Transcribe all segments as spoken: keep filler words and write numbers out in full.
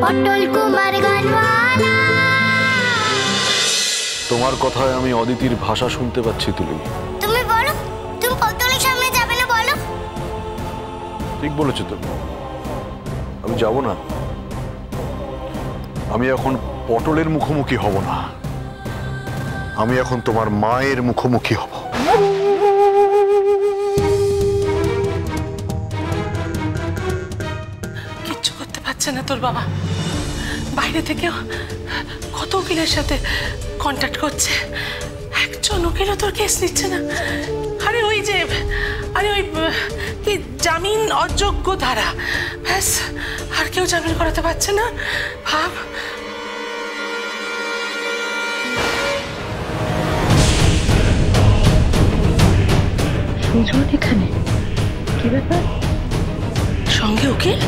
পটল কুমার গানওয়ালা। তোমার কথায় আমি অদিতির ভাষা শুনতে পাচ্ছি তুলি। তুমি বলো, তুমি পটলের সামনে যাবে না বলো? ঠিক বলেছো তুমি, আমি যাব না। আমি এখন পটলের মুখোমুখি হব না, আমি এখন তোমার মায়ের মুখোমুখি হব। কিচ্ছু করতে পারছে না তোর বাবা, বাইরে থেকেও কত উকিলের সাথে কন্ট্যাক্ট করছে, একজন উকিলও তোর কেস নিচ্ছে না। আরে ওই যে আরে ওই কি জামিন অযোগ্য ধারা, ব্যাস আর কেউ জামিন করাতে পারছে না। ভাব সুজন এখানে, কি ব্যাপার? সঙ্গে উকিল?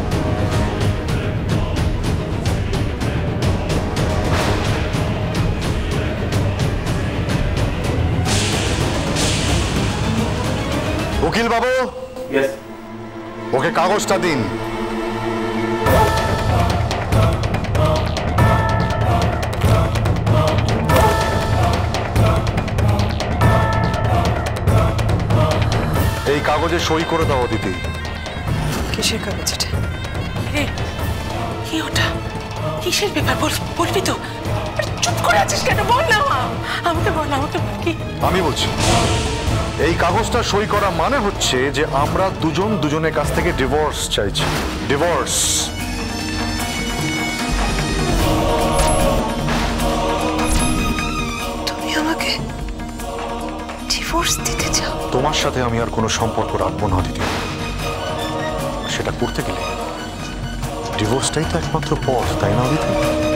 উকিল বাবু, ওকে কাগজটা দিন। এই কাগজে সই করে দাও দিদি। কিসের কাগজ এটা? কি ওটা? কিসের পেপার বলবি তো? চুপ করে আছিস কেন? বল না, আমাকে বল, আমাকে কি? আমি বলছি, এই কাগজটা সই করা মানে হচ্ছে যে আমরা দুজন দুজনের কাছ থেকে ডিভোর্স চাইছি। ডিভোর্স। তুমি আমাকে ডিভোর্স দিতে চাও? তোমার সাথে আমি আর কোনো সম্পর্ক রাখবো না দিদি। সেটা করতে গেলে ডিভোর্সটাই তো একমাত্র পথ, তাই না দিদি?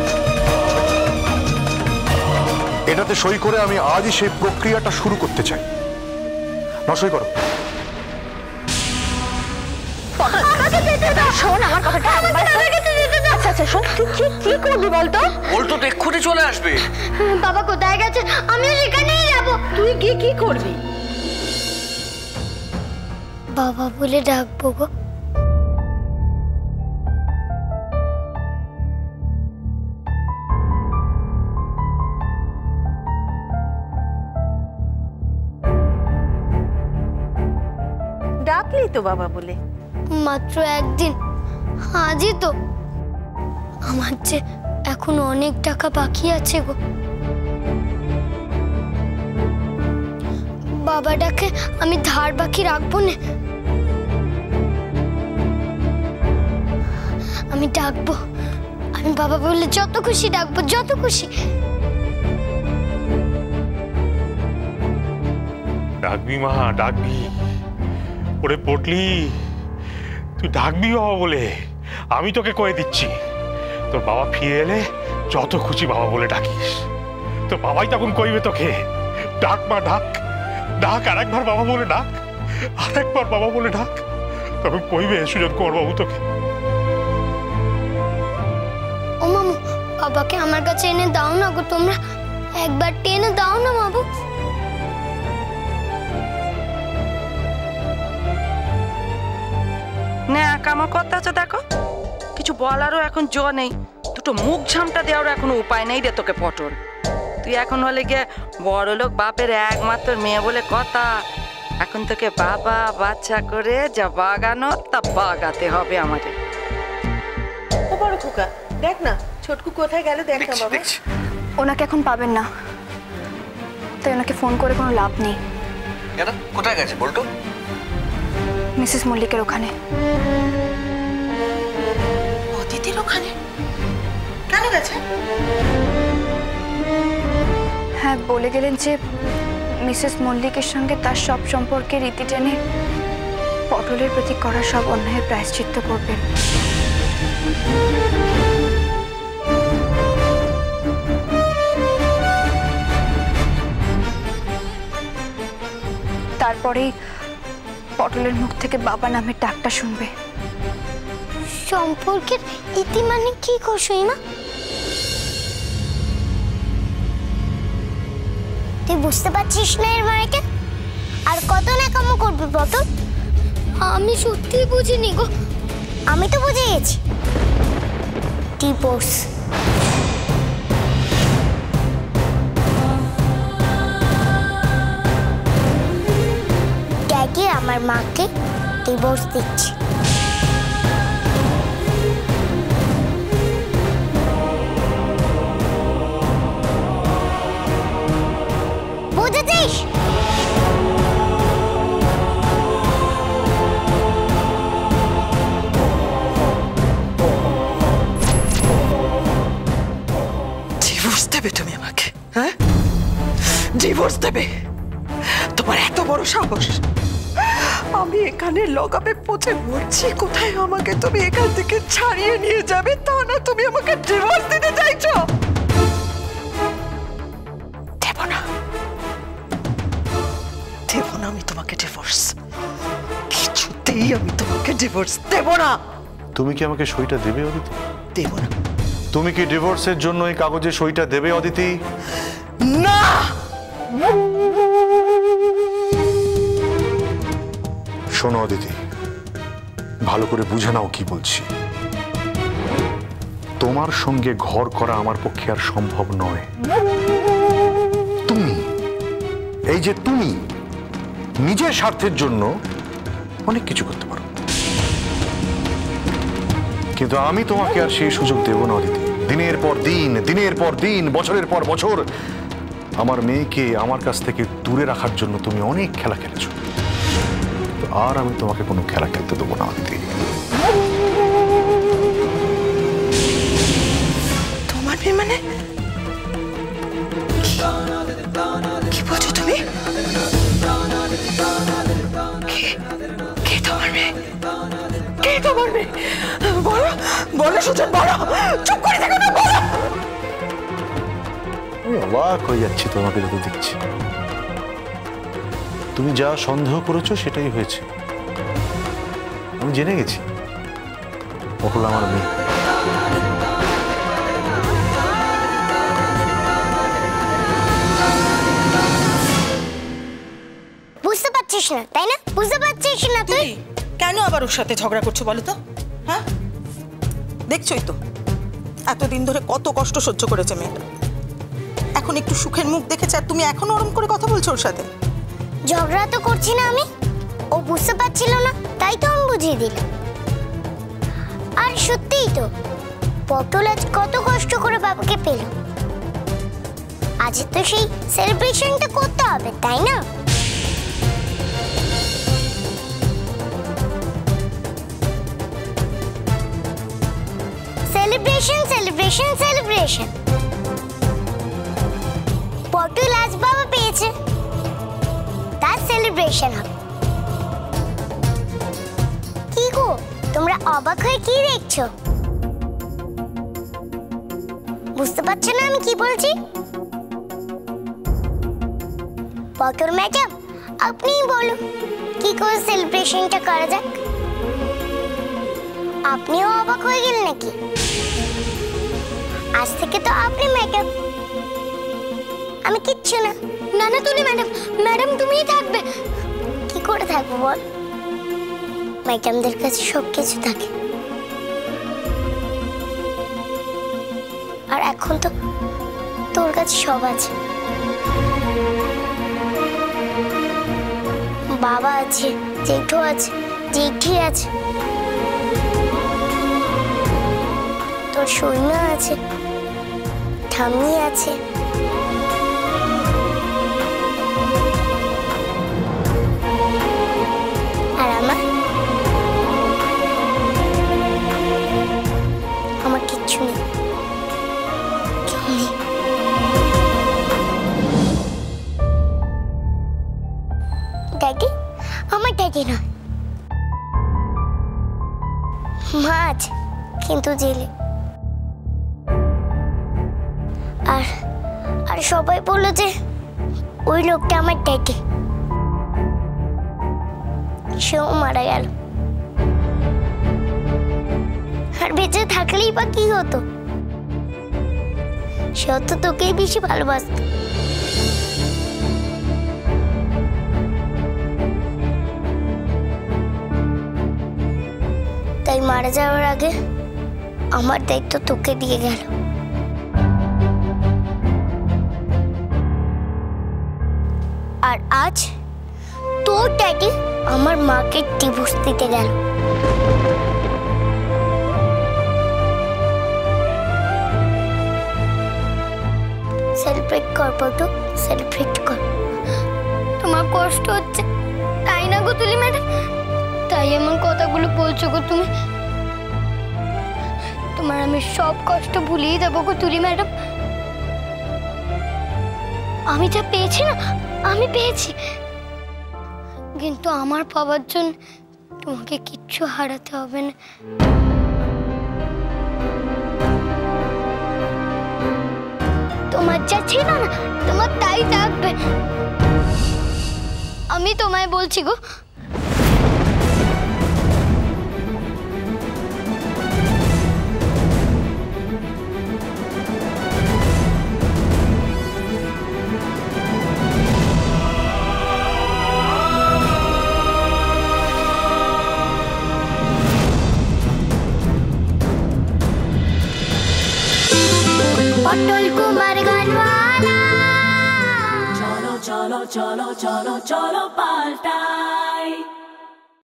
এটাতে সই করে আমি আজই সেই প্রক্রিয়াটা শুরু করতে চাই। না সই করো। শোন আমার কথাটা, আচ্ছা আচ্ছা শোন, তুই কি কি করবি বলতো? বলতো তো এক্ষুনি চলে আসবে। বাবা কোথায় গেছে? আমিও সেখানেই যাবো। তুই গিয়ে কি করবি? বাবা বলে ডাকবো গো। ডাকলি তো বাবা বলে? মাত্র একদিন, আজই তো। আমার যে এখন অনেক টাকা বাকি আছে গো। বাবা ডাকে আমি ধার বাকি রাখবো না। আমি ডাকবো, আমি বাবা বলে যত খুশি ডাকবো, যত খুশি। ডাকবি মা, ডাকবি। ওরে পটলি, তুই ডাকবি বাবা বলে। আমি তোকে কয়ে দিচ্ছি, তোর বাবা ফিরে এলে যত খুশি বাবা বলে ডাকিস। তোর বাবাই তখন কইবে তোকে, ডাক মা ডাক, ডাক আর একবার বাবা বলে ডাক, আর একবার বাবা বলে ডাক। তখন কইবে সুজন কুমার বাবু তোকে। ও মামু, বাবাকে আমার কাছে এনে দাও না গো তোমরা, একবার টেনে দাও না বাবু। না আমার কথা আছে, দেখো কিছু বলারও এখন জো নেই, দুটো মুখ ঝামটা দেওয়ারও এখনো উপায় নেই রে তোকে পটল। তুই এখন হলে গিয়ে বড় লোক বাপের একমাত্র মেয়ে বলে কথা। এখন তোকে বাবা বাচ্চা করে যা বাগানো তা বাগাতে হবে আমাদের। ও বড় খোকা, দেখ না ছোটকু কোথায় গেল, দেখ না বাবা। ওনাকে এখন পাবেন না, তাই ওনাকে ফোন করে কোনো লাভ নেই। কেন, কোথায় গেছে বলতো? মিসেস মল্লিকের ওখানে। অদিতির ওখানে কেন গেছে? হ্যাঁ, বলে গেলেন যে মিসেস মল্লিকের সঙ্গে তার সব সম্পর্কে রীতি টেনে পটলের প্রতি করা সব অন্যায়ের প্রায়শ্চিত্ত করবেন। তারপরেই পটলের মুখ থেকে বাবা নামের ডাকটা শুনবে। সম্পর্কের ইতি মানে কি গো সীমা? তুই বুঝতে পারছিস না এর মানেটা? আর কত না কাম করবি পটল? আমি সত্যি বুঝিনি গো। আমি তো বুঝে গেছি। ডিভোর্স। ড্যাডি আমার মাকে ডিভোর্স দিচ্ছে। বুঝেছিস? ডিভোর্স দেবে তুমি আমাকে? হ্যাঁ, ডিভোর্স দেবে? তোমার এত বড় সাহস! আমি এখানে লগাবে পচে মরছি, কোথায় আমাকে তুমি এখান থেকে ছাড়িয়ে নিয়ে যাবে, তা না তুমি আমাকে ডিভোর্স দিতে চাইছো? দেব না, দেব না আমি তোমাকে ডিভোর্স। কিছুতেই আমি তোমাকে ডিভোর্স দেব না। তুমি কি আমাকে সইটা দেবে অদিতি? দেব না। তুমি কি ডিভোর্সের জন্য এই কাগজে সইটা দেবে অদিতি? না। শোনো অদিতি, ভালো করে বুঝে নাও কি বলছি। তোমার সঙ্গে ঘর করা আমার পক্ষে আর সম্ভব নয়। তুমি, এই যে তুমি, নিজের স্বার্থের জন্য অনেক কিছু করতে পারো, কিন্তু আমি তোমাকে আর সেই সুযোগ দেব না অদিতি। দিনের পর দিন, দিনের পর দিন, বছরের পর বছর আমার মেয়েকে আমার কাছ থেকে দূরে রাখার জন্য তুমি অনেক খেলা খেলেছো, আর আমি তোমাকে কোনো খেলা খেলতে দেবো না অদিতি। তোমার মেয়ে মানে? কি বলছো তুমি? কে তোমার মেয়ে? কে তোমার মেয়ে? বলো, বলো সুজন, বলো। চুপ করে থাকো না, বলো। আমি অবাক হয়ে যাচ্ছি তোমাকে যত দেখছি। তুমি যা সন্দেহ করেছো সেটাই হয়েছে। আমি জেনে গেছি ও হলো আমার মেয়ে। বুঝতে পারছিস না তাই না? বুঝতে পারছিস না তুই? কেন আবার ওর সাথে ঝগড়া করছো বলো তো? হ্যাঁ, দেখছোই তো এতদিন ধরে কত কষ্ট সহ্য করেছে মেয়েটা। এখন একটু সুখের মুখ দেখেছে আর তুমি এখন ওরম করে কথা বলছো ওর সাথে? ঝগড়া তো করছি না আমি, ও বুঝতে পারছিল না তাই তো আমি বুঝিয়ে দিলাম। আর সত্যিই তো পটল আজ কত কষ্ট করে বাবাকে পেল, আজ তো সেই সেলিব্রেশনটা করতে হবে তাই না? Celebration celebration celebration. পটল আজ বাবা পেয়েছে, তার সেলিব্রেশন হবে। কি গো তোমরা অবাক হয়ে কি দেখছো? বুঝতে পারছো না আমি কি বলছি? পটল ম্যাডাম আপনিই বলুন কি করে সেলিব্রেশনটা করা যাক। আপনিও অবাক হয়ে গেলেন নাকি? আজ থেকে তো আপনি ম্যাডাম, আমি কিচ্ছু না। না না তুলি ম্যাডাম, ম্যাডাম তুমিই থাকবে। কি করে থাকবো বল? ম্যাডামদের কাছে সব কিছু থাকে, আর এখন তো তোর কাছে সব আছে। বাবা আছে, জেঠু আছে, জেঠি আছে, তোর সৈন্য আছে, ঠাম্মি আছে। আর আমার আমার কিচ্ছু নেই, কেউ নেই। ড্যাডি আমার ড্যাডি নয়, মা আছে কিন্তু জেলে। আর আর সবাই বললো যে ওই লোকটা আমার ড্যাডি, সেও মারা গেল। আর বেঁচে থাকলেই বা কি হতো? সেও তো তোকেই বেশি ভালোবাসত। তাই মারা যাওয়ার আগে আমার দায়িত্ব তোকে দিয়ে গেল। আর আজ তোর ড্যাডি আমার মাকে ডিভোর্স দিতে গেল। সেলিব্রেট কর পটু, সেলিব্রেট কর। তোমার কষ্ট হচ্ছে তাই না গো তুলি ম্যাডাম? তাই এমন কথাগুলো বলছো গো তুমি? তোমার আমি সব কষ্ট ভুলিয়ে দেবো গো তুলি ম্যাডাম। আমি যা পেয়েছি না, আমি পেয়েছি, কিন্তু আমার পাওয়ার জন্য তোমাকে কিচ্ছু হারাতে হবে না। তোমার যা ছিল না, তোমার তাই থাকবে। আমি তোমায় বলছি গো। পটল কুমার গানওয়ালা। চলো চলো চলো চলো চলো পাল্টাই।